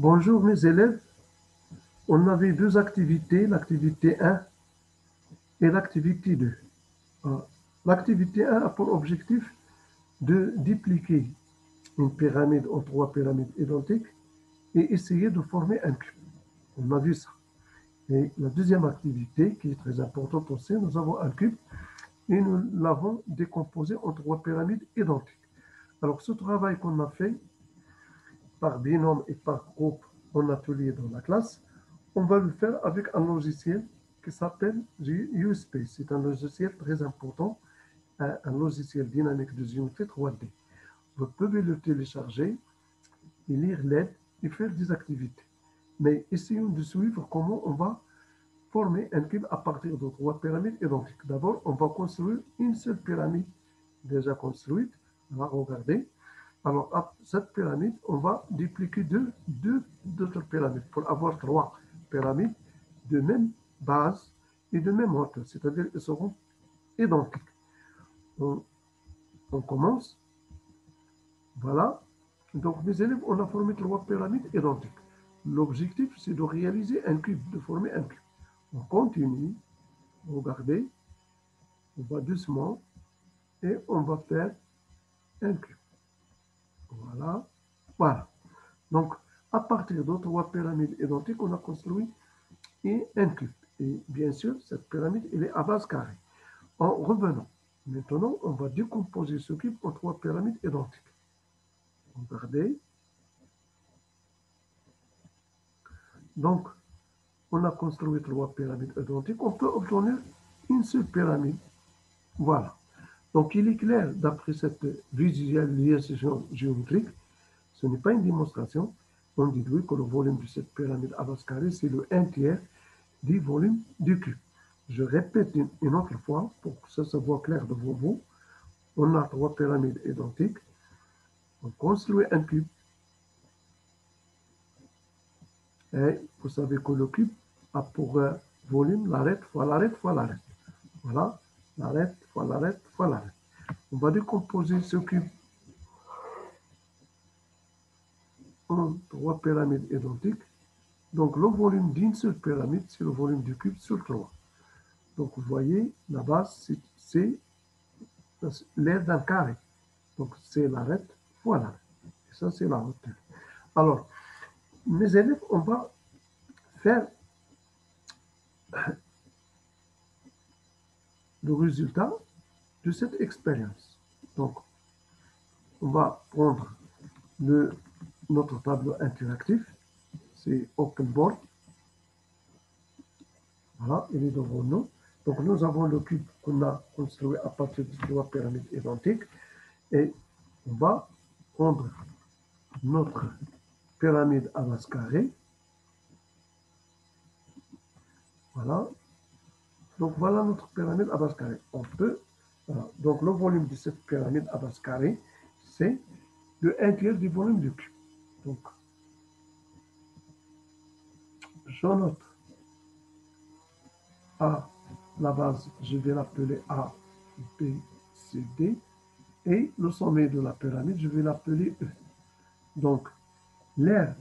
Bonjour mes élèves, on avait deux activités, l'activité 1 et l'activité 2. L'activité 1 a pour objectif de dupliquer une pyramide en trois pyramides identiques et essayer de former un cube. On a vu ça. Et la deuxième activité, qui est très importante aussi, nous avons un cube et nous l'avons décomposé en trois pyramides identiques. Alors ce travail qu'on a fait par binôme et par groupe en atelier dans la classe, on va le faire avec un logiciel qui s'appelle USpace. C'est un logiciel très important, un logiciel dynamique de géométrie 3D. Vous pouvez le télécharger et lire l'aide et faire des activités. Mais essayons de suivre comment on va former un cube à partir de trois pyramides identiques. D'abord, on va construire une seule pyramide déjà construite. On va regarder. Alors, à cette pyramide, on va dupliquer deux d'autres pyramides pour avoir trois pyramides de même base et de même hauteur, c'est-à-dire qu'elles seront identiques. On, on commence. Voilà. Donc, mes élèves, on a formé trois pyramides identiques. L'objectif, c'est de réaliser un cube, de former un cube. On continue. Regardez. On va doucement et on va faire un cube. Voilà. Voilà. Donc, à partir de trois pyramides identiques, on a construit un cube. Et bien sûr, cette pyramide, elle est à base carrée. En revenant, maintenant, on va décomposer ce cube en trois pyramides identiques. Regardez. Donc, on a construit trois pyramides identiques. On peut obtenir une seule pyramide. Voilà. Donc, il est clair, d'après cette visualisation géométrique, ce n'est pas une démonstration. On déduit que le volume de cette pyramide à base carrée, c'est le 1 tiers du volume du cube. Je répète une autre fois pour que ça se voit clair devant vous. On a trois pyramides identiques. On construit un cube. Et vous savez que le cube a pour volume l'arête fois l'arête fois l'arête. Voilà, l'arête fois l'arête fois l'arête. On va décomposer ce cube en trois pyramides identiques. Donc le volume d'une seule pyramide, c'est le volume du cube sur 3. Donc vous voyez, la base, c'est l'aire d'un carré. Donc c'est l'arête fois l'arête. Et ça, c'est la hauteur. Alors, mes élèves, on va faire le résultat de cette expérience. Donc, on va prendre notre tableau interactif, c'est OpenBoard. Voilà, il est devant nous. Donc, nous avons le cube qu'on a construit à partir de trois pyramides identiques. Et on va prendre notre pyramide à base carrée. Voilà. Donc, voilà notre pyramide à base carrée. On peut, voilà. Donc, le volume de cette pyramide à base carrée, c'est le 1 tiers du volume du cube. Donc, je note A, la base, je vais l'appeler A, B, C, D. Et le sommet de la pyramide, je vais l'appeler E. Donc, l'aire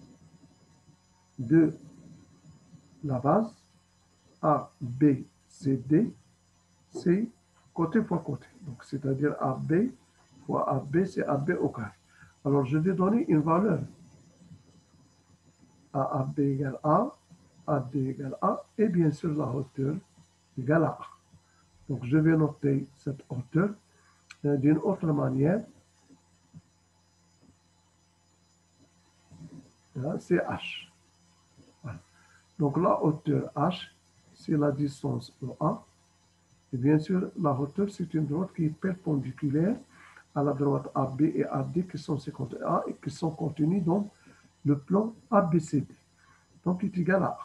de la base, A, B, C, D, c'est côté fois côté. Donc, c'est-à-dire AB fois AB, c'est AB au carré. Alors, je vais donner une valeur. AAB égale A, AD égale A, et bien sûr, la hauteur égale à A. Donc, je vais noter cette hauteur d'une autre manière. C'est H. Voilà. Donc, la hauteur H, c'est la distance EA. Et bien sûr, la hauteur, c'est une droite qui est perpendiculaire à la droite AB et AD qui sont 51 et qui sont contenues dans le plan ABCD. Donc, il est égal à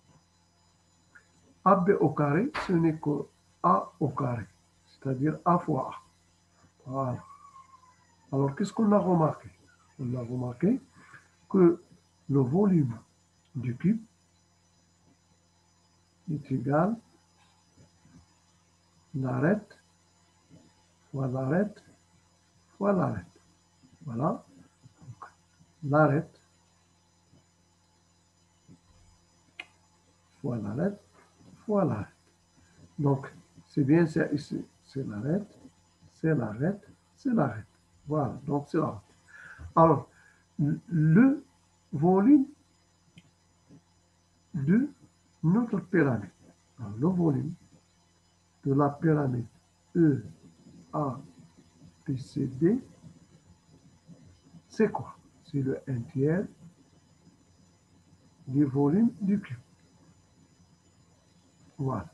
A. AB au carré, ce n'est que A au carré, c'est-à-dire A fois A. Voilà. Alors, qu'est-ce qu'on a remarqué? On a remarqué que le volume du cube est égal à l'arête fois l'arête fois l'arête. Voilà. L'arête fois l'arête, fois l'arête. Donc, c'est bien ça ici. C'est l'arête, c'est l'arête, c'est l'arête. Voilà, donc c'est l'arête. Alors, le volume de notre pyramide. Alors, le volume de la pyramide E, A, B, C, D, c'est quoi? C'est le 1 tiers du volume du cube. Voilà.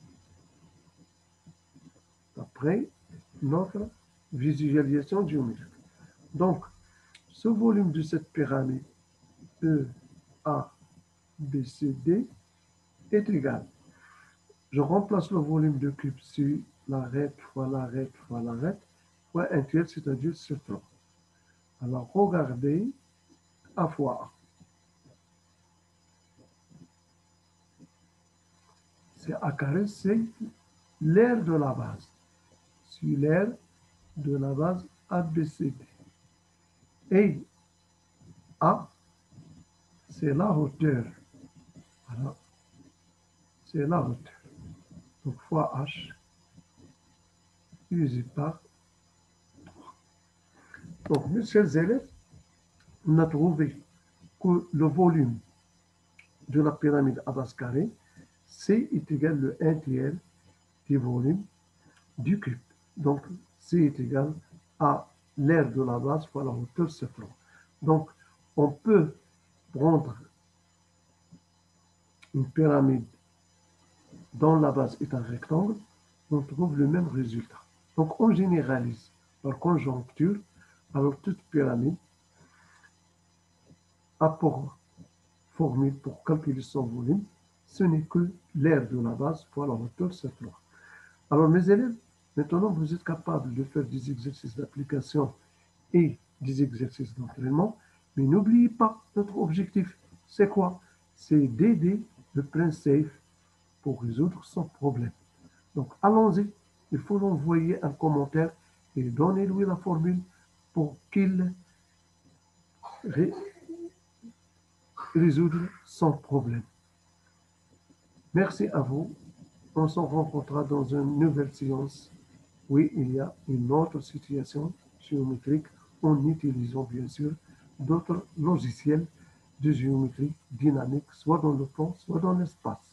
Après notre visualisation géométrique. Donc, ce volume de cette pyramide E, A, B, C, D est égal. Je remplace le volume de cube sur l'arête fois l'arête fois l'arête fois 1 tiers, c'est-à-dire ce 3. Alors, regardez A fois A. C'est A carré, c'est l'aire de la base. Sur l'aire de la base ABCD. Et A, c'est la hauteur. Voilà. C'est la hauteur. Donc, fois H, divisé par 3. Donc, mes chers élèves, on a trouvé que le volume de la pyramide à base carrée, C est égal le 1 tiers du volume du cube. Donc, C est égal à l'aire de la base fois la hauteur C'. Donc, on peut prendre une pyramide dont la base est un rectangle, on trouve le même résultat. Donc, on généralise par conjoncture. Alors, toute pyramide a pour formule pour calculer son volume, ce n'est que l'aire de la base fois la hauteur C'. Alors, mes élèves, maintenant, vous êtes capables de faire des exercices d'application et des exercices d'entraînement, mais n'oubliez pas notre objectif. C'est quoi? C'est d'aider le prince safe pour résoudre son problème. Donc, allons-y. Il faut envoyer un commentaire et donner-lui la formule pour qu'il résoudre son problème. Merci à vous. On se rencontrera dans une nouvelle séance. Oui, il y a une autre situation géométrique en utilisant bien sûr d'autres logiciels de géométrie dynamique, soit dans le temps, soit dans l'espace.